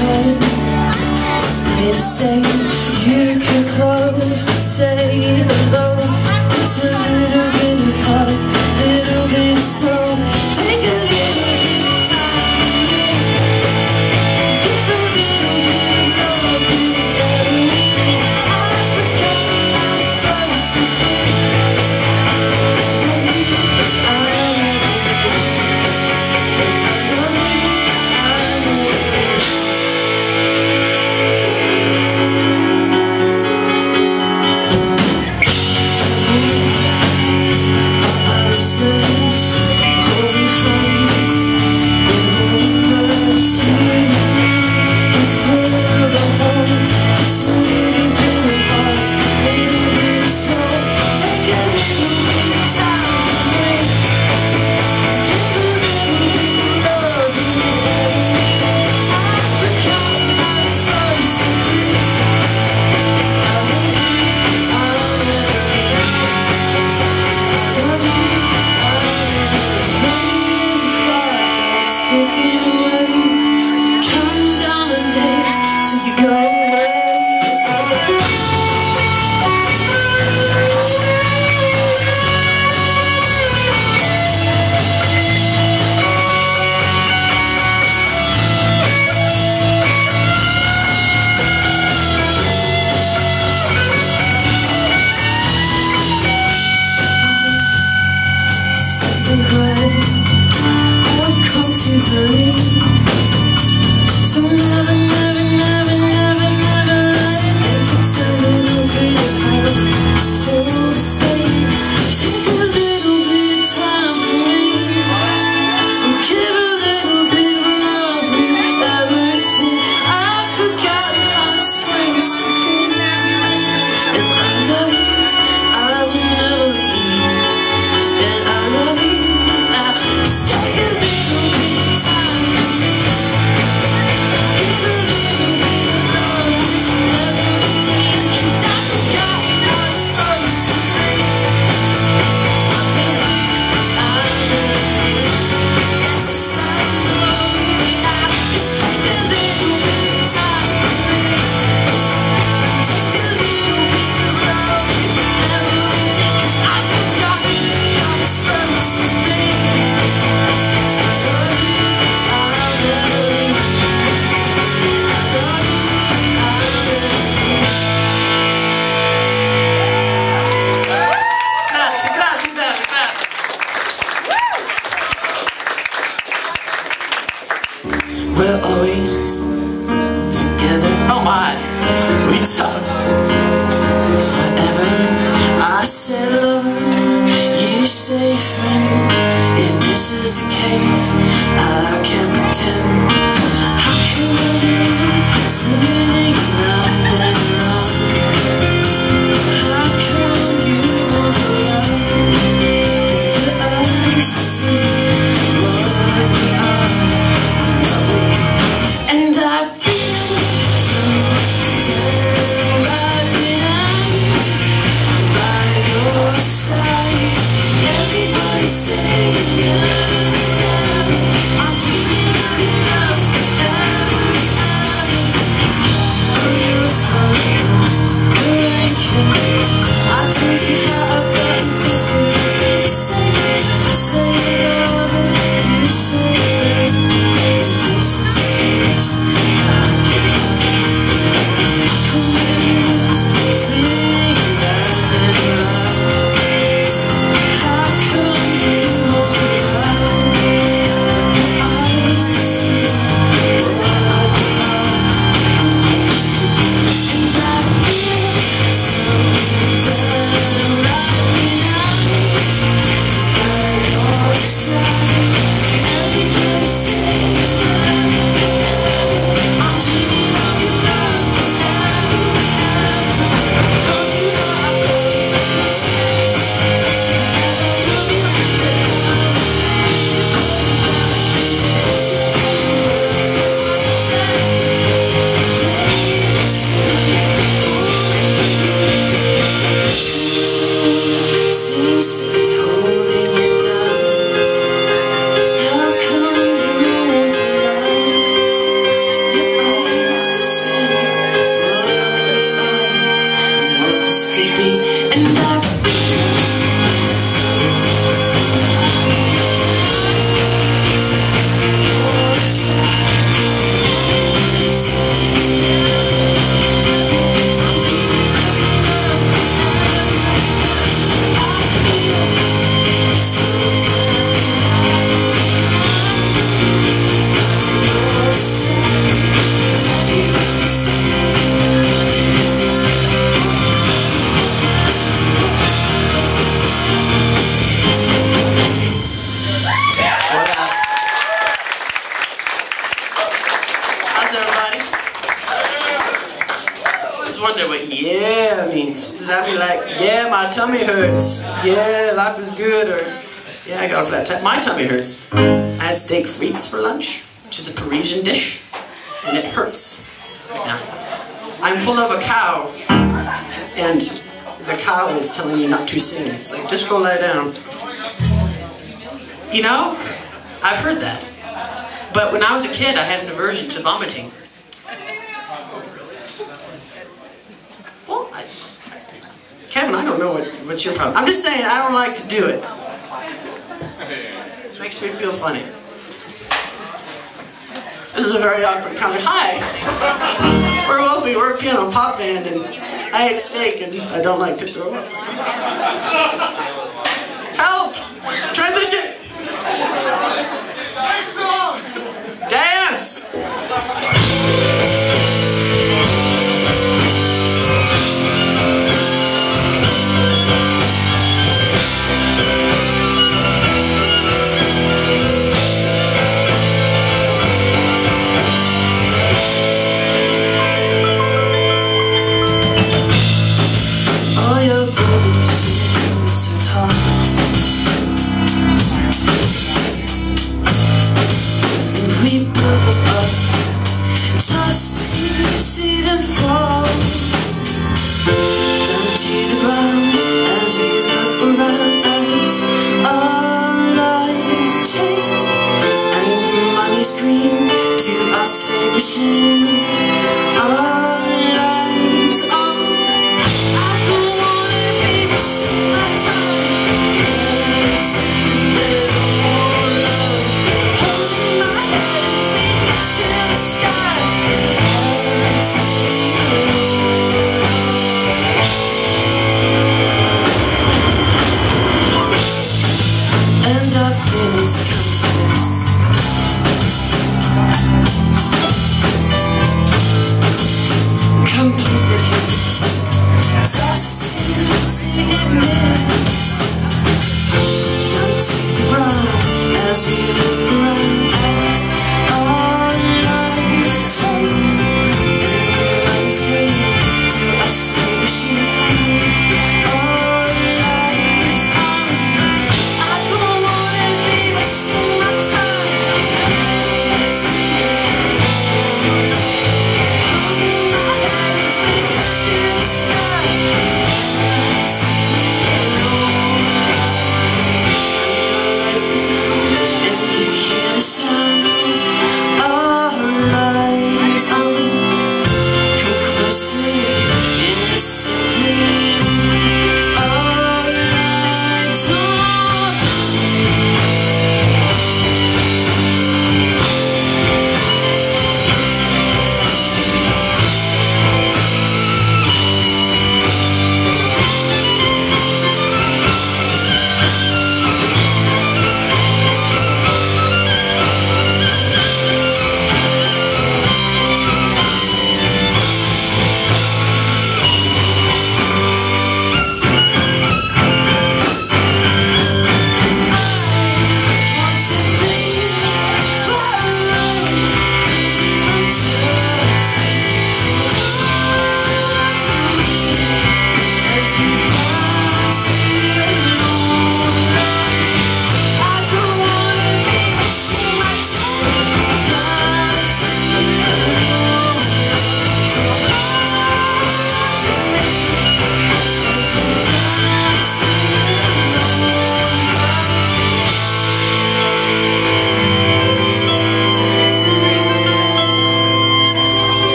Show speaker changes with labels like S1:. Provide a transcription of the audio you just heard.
S1: trying to stay the same. You can close to say hello. Takes a little bit of heart, little bit of soul. Take a little bit of time, give a little bit of love, be better. I forgot I'm supposed to be.
S2: that means. Does that mean like, yeah, my tummy hurts, yeah, life is good, or yeah, I got a flat tire. My tummy hurts. I had steak frites for lunch, which is a Parisian dish, and it hurts. Now, I'm full of a cow, and the cow is telling me not to sing. It's like, just go lie down. You know, I've heard that. But when I was a kid, I had an aversion to vomiting. Well, Kevin, I don't know what's your problem. I'm just saying, I don't like to do it. It makes me feel funny. This is a very awkward comment. Hi! We're Wolfy, we're a piano pop band, and I ate steak, and I don't like to throw up. Help! Transition!